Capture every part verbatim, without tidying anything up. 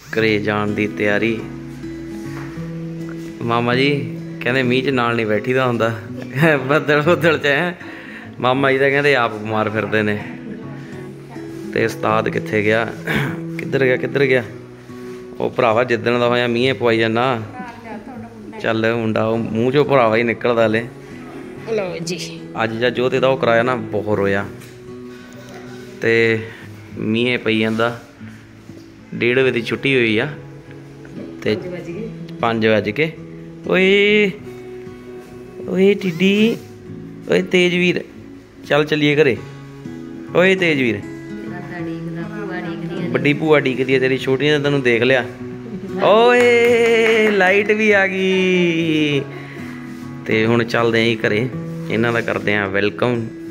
घरे जान दी तैयारी। मामा जी कहते मीह च नाल नहीं बैठी दा हुंदा बदल बुदल च है। मामा जी तो कहते आप बीमार फिरदे ने। ते उस्ताद कित्थे गया, किधर गया किधर गया? वो भरावा जिद्दण दा होया मींह पवाई जाना। चल मुंडा मूँह चो भरावा ही निकलदा हले। लो जी अज जा जो ते वो कराया ना बहुत रोया। ते मींह पई जांदा। डेढ़ बजे की छुट्टी हुई आ ते पाँच बज के ओए ओए टिड्डी ओए तेजवीर चल चलिए घरे। ओए तेजवीर बड़ी भूआ डीकदी है तेरी, छोटी ने तेन देख लिया। ओए लाइट भी आ गई। ते हुण चलदे आं घरे, इन्हां दा करदे आं वेलकम।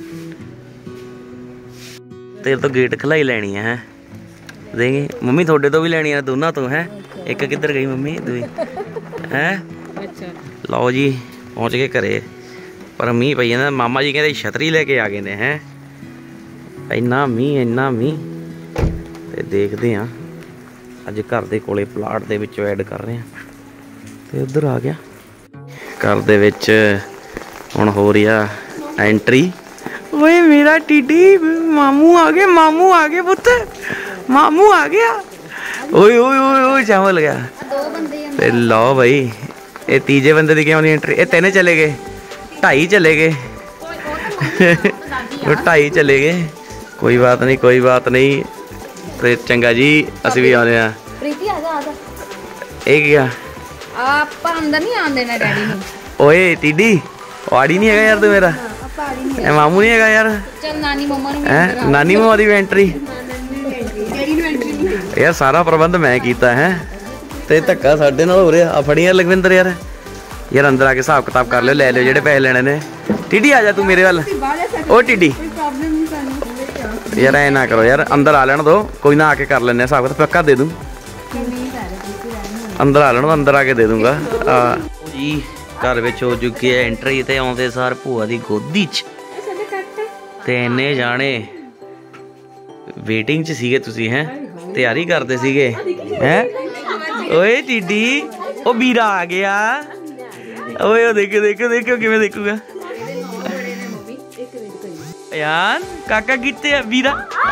तेरे तो गेट खलाई लैनी है देंगे मम्मी, थोड़े तो भी लैनी है दोनों तो है। एक किधर गई मम्मी दूई है। लो जी पहुँच गए घरे, पर मीह पई जांदा। मामा जी कहते छतरी लेके आ गए ने हैं। इन्ना मीह इन्ना मीह। ते देखते हैं अज घर दे कोले प्लाट दे विच ऐड कर रहे हैं। ते उधर आ गया घर दे विच हुण हो रही है एंट्री। ओए मेरा टिड्डी मामू आ गए, मामू आ गए पुत्त, मामू आ गया। ओए ओए ओए ओए चावल गया। ते लो भाई ये तीजे बंदे की क्यों नहीं एंट्री? ये तीन चले गए, ढाई चले गए ढाई चले गए। कोई बात नहीं कोई बात नहीं। ते चंगा जी असीं भी आने आ। क्या आप अंदर नहीं आने देना डैडी ने। ओए टिड्डी आड़ी नहीं है यार तू मेरा, ए मामू नहीं है यार। चल नानी मम्मा ने है नानी मम्मा दी एंट्री यार। सारा प्रबंध मैं कीता है ते धक्का साडे नाल हो रहा। आ फड़ी यार लखविंदर यार, यार अंदर आके हिसाब किताब कर लो, ले लो जेडे पैसे लेने ने। टिड्डी आ जा तू मेरे वाल। ओ टिड्डी यार ऐ ना करो यार, अंदर आ लेने दो, कोई ना आके कर लेने हिसाब किताब, पक्का दे दूँ। अंदर आ लेना, अंदर आके दे दूंगा जी। घर विच हो चुकी है एंट्री ते आउंदे सार भूआ दी गोदी च ते इन्ने जाने वेटिंग च सीगे। तुसीं हैं तैयारी करते सीगे हैं। ओए टिड्डी ओ बीरा आ गया। ओए ओ देखो देखो देखो किवें देखूगा यार। काका कित्ते है बीरा?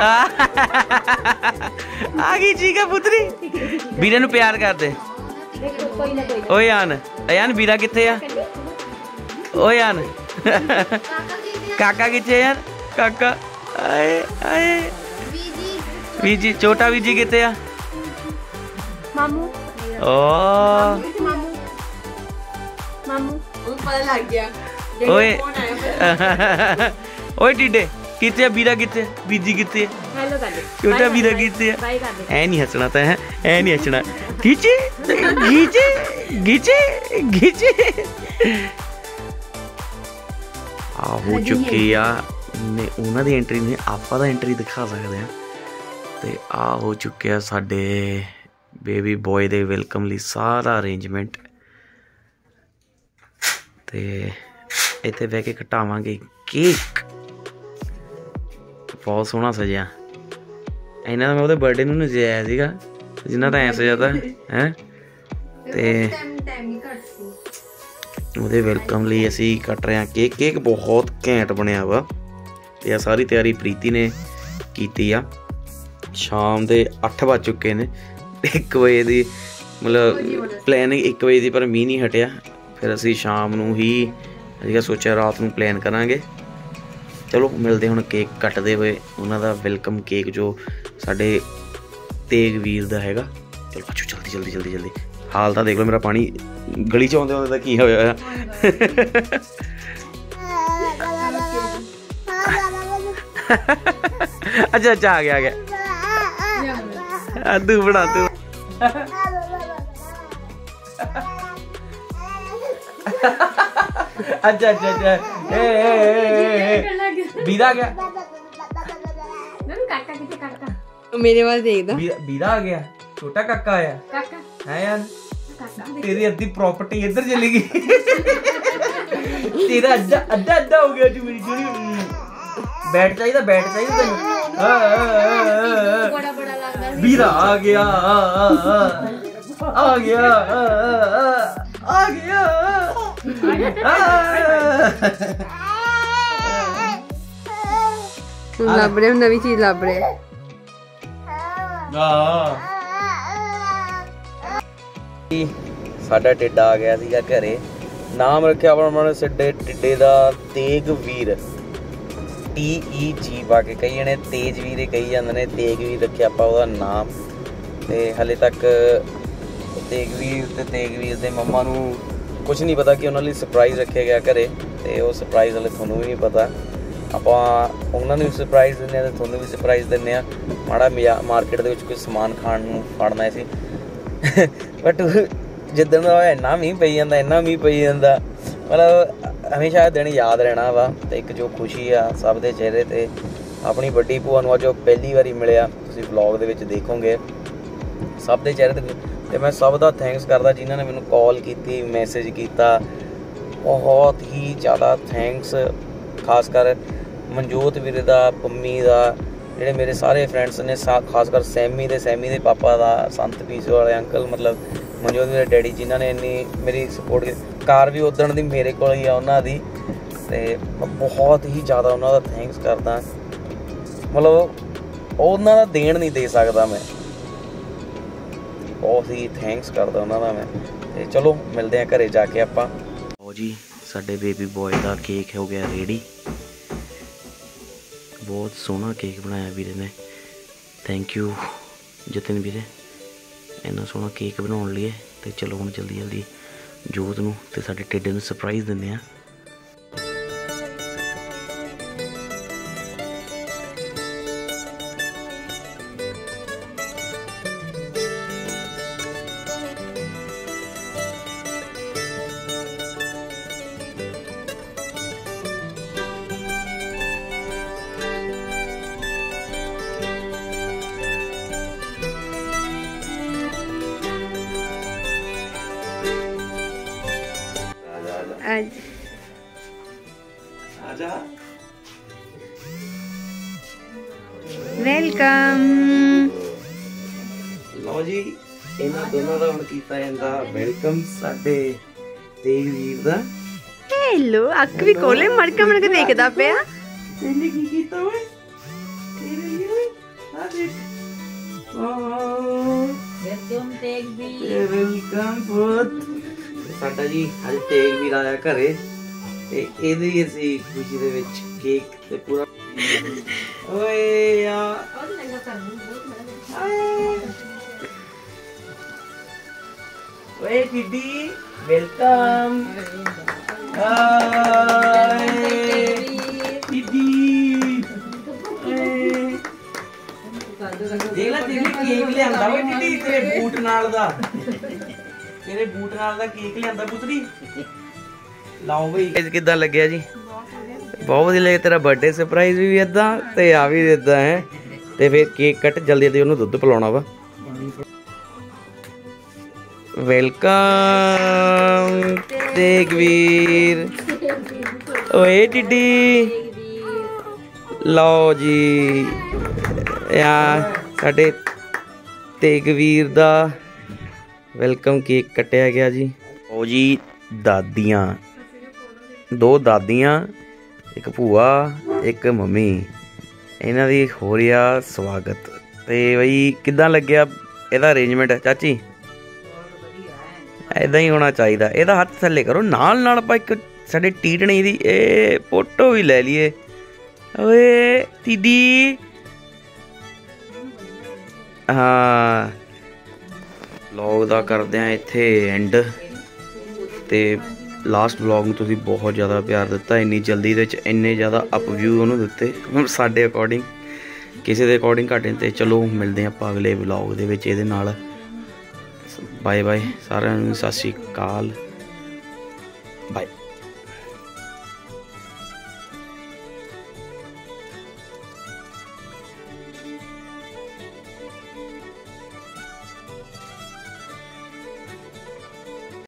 आ गई चीका पुत्री। बीरे नूं प्यार कर दे। ओ यान यान बीरा कित्थे आ? ओ यान काका कित्थे यार? काका आए आए बीजी छोटा बीजी कित्थे आ? मामू ओ मामू मामू पता लग गया। ओए ओए टिड्डे कित्थे बीरा कित्थे? बीजी कित्थे? हेलो कर दे। छोटा बीरा कित्थे? बाय कर दे। ऐ नहीं हंसना तो है, ऐ नहीं हंसना। खींचे खींचे खींचे खींचे आ हो चुकी आ ने उन्हां दी एंट्री ने आपां दा एंट्री दिखा सकदे हैं। ते आ हो चुके साडे बेबी बॉय दे वेलकम लई सारा अरेंजमेंट। ते इत्थे बह के कटावांगे केक। बहुत सोहना सजिया इन्हां दा। मैं उहदे बर्थडे नूं सजाया सीगा जिन्ना तो ऐ सजाता है। ते उहदे वेलकम लई असीं कट रहे हैं केक। केक बहुत घैंट बनिया वा। ते सारी तैयारी प्रीति ने कीती आ। शाम दे अठ बज चुके ने। एक बजे दी मतलब प्लैनिंग एक बजे दी, पर मींह नहीं हटिया। फिर असीं शाम नूं ही असीं सोचा रात नूं प्लैन करांगे। चलो मिलते हुण केक कटदे हुए। उन्हां दा वेलकम केक जो साडे तेगवीर दा हैगा। चलो बच्चों जल्दी जल्दी जल्दी जल्दी। हाल तो देख लो मेरा, पानी गली च आउंदे आउंदे की होया। अच्छा अच्छा आ गया आ गया। तू बना तू। अच्छा अच्छा अच्छा बीरा आ गया। मेरे पास देख दो। बीरा आ गया, छोटा काका आया है यार। तेरी अद्धी प्रॉपर्टी इधर चली गई। तेरा अड्डा अड्डा अड्डा हो गया। जो मेरी जोड़ी बैठ चाहिए बैठ चाहिए तेन। वीरा आ गया आ गया आ गया ਲੱਭ ਰਹੇ ਨਵੀਂ ਚੀਜ਼ ਲੱਭ ਰਹੇ ਸਾਡਾ ਟਿੱਡਾ ਆ ਗਿਆ ਸੀਗਾ ਘਰੇ। ਨਾਮ ਰੱਖਿਆ ਆਪਣਾ ਸਾਡੇ ਟਿੱਡੇ ਦਾ ਤੇਗਵੀਰ, ਟੀ ਈ ਜੀ ਪਾ ਕੇ। ਕਈ ਜਣੇ ਤੇਜਵੀਰ ਹੀ ਕਹੀ ਜਾਂਦੇ ਨੇ, ਤੇਗਵੀਰ ਰੱਖਿਆ ਆਪਾਂ ਉਹਦਾ ਨਾਮ। ਤੇ ਹਲੇ ਤੱਕ ਤੇਗਵੀਰ ਤੇ ਤੇਗਵੀਰ ਦੇ ਮੰਮਾ ਨੂੰ ਕੁਝ ਨਹੀਂ ਪਤਾ ਕਿ ਉਹਨਾਂ ਲਈ ਸਰਪ੍ਰਾਈਜ਼ ਰੱਖਿਆ ਗਿਆ ਘਰੇ। ਤੇ ਉਹ ਸਰਪ੍ਰਾਈਜ਼ ਹਲੇ ਤੁਹਾਨੂੰ ਵੀ ਨਹੀਂ ਪਤਾ। ਆਪਾਂ ਉਹਨਾਂ ਨੂੰ ਵੀ ਸਰਪ੍ਰਾਈਜ਼ ਦਿੰਦੇ ਹਾਂ ਤੇ ਤੁਹਾਨੂੰ ਵੀ ਸਰਪ੍ਰਾਈਜ਼ ਦਿੰਦੇ ਹਾਂ। ਮਾੜਾ ਮਾਰਕੀਟ ਦੇ ਵਿੱਚ ਕੋਈ ਸਮਾਨ ਖਾਣ ਨੂੰ ਫੜਨਾ ਸੀ, ਬਟ ਜਿੱਦਣ ਦਾ ਇੰਨਾ ਮੀਂਹ ਪਈ ਜਾਂਦਾ ਇੰਨਾ ਮੀਂਹ ਪਈ ਜਾਂਦਾ ਮਤਲਬ ਹਮੇਸ਼ਾ ਦਿਨ ਯਾਦ ਰਹਿਣਾ ਵਾ। ਤੇ ਇੱਕ ਜੋ ਖੁਸ਼ੀ ਆ ਸਭ ਦੇ ਚਿਹਰੇ 'ਤੇ। ਆਪਣੀ ਵੱਡੀ ਭੂਆ ਨੂੰ ਅੱਜ ਉਹ ਪਹਿਲੀ ਵਾਰੀ ਮਿਲਿਆ, ਤੁਸੀਂ ਵਲੌਗ ਦੇ ਵਿੱਚ ਦੇਖੋਗੇ ਸਭ ਦੇ ਚਿਹਰੇ 'ਤੇ। ਤੇ ਮੈਂ ਸਭ ਦਾ ਥੈਂਕਸ ਕਰਦਾ ਜਿਨ੍ਹਾਂ ਨੇ ਮੈਨੂੰ ਕਾਲ ਕੀਤੀ, ਮੈਸੇਜ ਕੀਤਾ, ਬਹੁਤ ਹੀ ਜ਼ਿਆਦਾ ਥੈਂਕਸ। ਖਾਸ ਕਰ ਮਨਜੋਤ ਵੀਰੇ ਦਾ, ਪੰਮੀ ਦਾ, ਜਿਹੜੇ ਮੇਰੇ ਸਾਰੇ ਫਰੈਂਡਸ ਨੇ, ਖਾਸ ਕਰ ਸੈਮੀ ਦੇ ਸੈਮੀ ਦੇ ਪਾਪਾ ਦਾ, ਸੰਤ ਪੀਸੋ ਵਾਲੇ ਅੰਕਲ, ਮਤਲਬ ਮਨਜੋਤ ਵੀਰੇ ਡੈਡੀ, ਜਿਨ੍ਹਾਂ ਨੇ ਇੰਨੀ ਮੇਰੀ ਸਪੋਰਟ ਕੀਤੀ। ਕਾਰ ਵੀ ਉੱਦਣ ਦੀ ਮੇਰੇ ਕੋਲ ਹੀ ਆ ਉਹਨਾਂ ਦੀ। ਤੇ ਮੈਂ ਬਹੁਤ ਹੀ ਜ਼ਿਆਦਾ ਉਹਨਾਂ ਦਾ ਥੈਂਕਸ ਕਰਦਾ। ਮਤਲਬ ਉਹਨਾਂ ਦਾ ਦੇਣ ਨਹੀਂ ਦੇ ਸਕਦਾ ਮੈਂ, ਬਹੁਤ ਹੀ ਥੈਂਕਸ ਕਰਦਾ ਉਹਨਾਂ ਦਾ ਮੈਂ। ਤੇ ਚਲੋ ਮਿਲਦੇ ਹਾਂ ਘਰੇ ਜਾ ਕੇ ਆਪਾਂ। ਲਓ ਜੀ ਸਾਡੇ ਬੇਬੀ ਬॉय ਦਾ ਕੇਕ ਹੋ ਗਿਆ ਰੈਡੀ। ਬਹੁਤ ਸੋਹਣਾ ਕੇਕ ਬਣਾਇਆ ਵੀਰੇ ਨੇ, ਥੈਂਕ ਯੂ ਜਤਨ ਵੀਰੇ ਇੰਨਾ ਸੋਹਣਾ ਕੇਕ ਬਣਾਉਣ ਲਈ। ਤੇ ਚਲੋ ਹੁਣ ਜਲਦੀ ਜਲਦੀ ਜੋਤ ਨੂੰ ਤੇ ਸਾਡੇ ਟਿੱਡੇ ਨੂੰ ਸਰਪ੍ਰਾਈਜ਼ ਦਿੰਦੇ ਹਾਂ। आज आजा वेलकम। ਲਓ ਜੀ ਇਹਨਾਂ ਦੋਨਾਂ ਦਾ ਹੁਣ ਕੀਤਾ ਜਾਂਦਾ ਵੈਲਕਮ ਸਾਡੇ ਤੇਗਵੀਰ ਦਾ। हेलो अख भी कोले मड़का मड़का देखदा पिया। ਇਹਨੇ ਕੀ ਕੀਤਾ ਓਏ ਤੇਰੇ ਲਈ ਓਏ ਆ ਦੇਖ। ਓ ਵੈਲਕਮ ਤੇਗਵੀਰ, ਵੈਲਕਮ ਪੁੱਤ। ਸਾਡਾ ਜੀ ਅੱਜ ਤੇਗਵੀਰ ਆਇਆ ਘਰੇ ਤੇ ਇਹਦੀ ਅਸੀਂ ਖੁਸ਼ੀ ਦੇ ਵਿੱਚ ਕੇਕ ਤੇ ਪੂਰਾ ਓਏ ਆ ਓਏ ਟਿੱਡੀ ਵੈਲਕਮ। ਹਾਏ ਟਿੱਡੀ ਦੇਖ ਲੈ ਦੇਖ ਲੈ ਕੇਕ ਲਿਆਂਦਾ ਓਏ ਟਿੱਡੀ ਤੇਰੇ ਬੂਟ ਨਾਲ ਦਾ, ਤੇਰੇ ਬੂਟ ਨਾਲ ਦਾ ਕੇਕ ਲਿਆਂਦਾ ਪੁੱਤਰੀ। ਲਾਓ ਬਈ ਕਿੱਦਾਂ ਲੱਗਿਆ ਜੀ? ਬਹੁਤ ਵਧੀਆ ਲੱਗਿਆ। ਤੇਰਾ ਬਰਥਡੇ ਸਰਪ੍ਰਾਈਜ਼ ਵੀ ਇਦਾਂ ਤੇ ਆ ਵੀ ਇਦਾਂ ਹੈ। ਤੇ ਫਿਰ ਕੇਕ ਕੱਟ ਜਲਦੀ ਜਲਦੀ ਉਹਨੂੰ ਦੁੱਧ ਪਿਲਾਉਣਾ ਵਾ। ਵੈਲਕਮ ਤੇਗਵੀਰ। ਓਏ ਟਿੱਡੀ ਲਓ ਜੀ ਯਾਰ ਸਾਡੇ ਤੇਗਵੀਰ ਦਾ ਵੈਲਕਮ ਕੇਕ ਕੱਟਿਆ ਗਿਆ ਜੀ। ਉਹ ਜੀ ਦਾਦੀਆਂ, ਦੋ ਦਾਦੀਆਂ, ਇੱਕ ਭੂਆ, ਇੱਕ ਮੰਮੀ, ਇਹਨਾਂ ਦੀ ਹੋ ਰਿਹਾ ਸਵਾਗਤ। ਤੇ ਬਈ ਕਿੱਦਾਂ ਲੱਗਿਆ ਇਹਦਾ ਅਰੇਂਜਮੈਂਟ ਚਾਚੀ? ਇੱਦਾਂ ਹੀ ਹੋਣਾ ਚਾਹੀਦਾ। ਇਹਦਾ ਹੱਥ ਥੱਲੇ ਕਰੋ, ਨਾਲ ਨਾਲ ਆਪਾਂ ਇੱਕ ਸਾਡੇ ਟੀਟਣੀ ਦੀ ਇਹ ਫੋਟੋ ਵੀ ਲੈ ਲਈਏ। ਓਏ ਟਿੱਡੀ ਹਾਂ ਵਲੌਗ ਦਾ ਕਰਦੇ ਹਾਂ ਇੱਥੇ ਐਂਡ। ਤੇ ਲਾਸਟ ਵਲੌਗ ਨੂੰ ਤੁਸੀਂ ਬਹੁਤ ਜ਼ਿਆਦਾ ਪਿਆਰ ਦਿੱਤਾ, ਇੰਨੀ ਜਲਦੀ ਦੇ ਵਿੱਚ ਇੰਨੇ ਜ਼ਿਆਦਾ ਅਪ ਵਿਊ ਉਹਨੂੰ ਦਿੱਤੇ ਸਾਡੇ ਅਕੋਰਡਿੰਗ, ਕਿਸੇ ਦੇ ਅਕੋਰਡਿੰਗ ਘੱਟ। ਤੇ ਚਲੋ ਮਿਲਦੇ ਆਪਾਂ ਅਗਲੇ ਵਲੌਗ ਦੇ ਵਿੱਚ ਇਹਦੇ ਨਾਲ। ਬਾਏ ਬਾਏ ਸਾਰਿਆਂ ਨੂੰ, ਸਤਿ ਸ਼੍ਰੀ ਅਕਾਲ, ਬਾਏ।